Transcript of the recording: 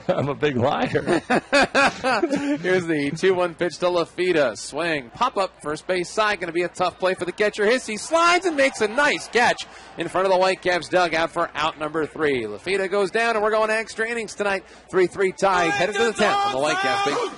I'm a big liar. Here's the 2-1 pitch to Lafita. Swing. Pop up. First base side. Going to be a tough play for the catcher. Hissey slides and makes a nice catch in front of the Whitecaps dugout for out number 3. Lafita goes down, and we're going to extra innings tonight. 3-3 tie. Headed to the 10th on the Whitecaps. Big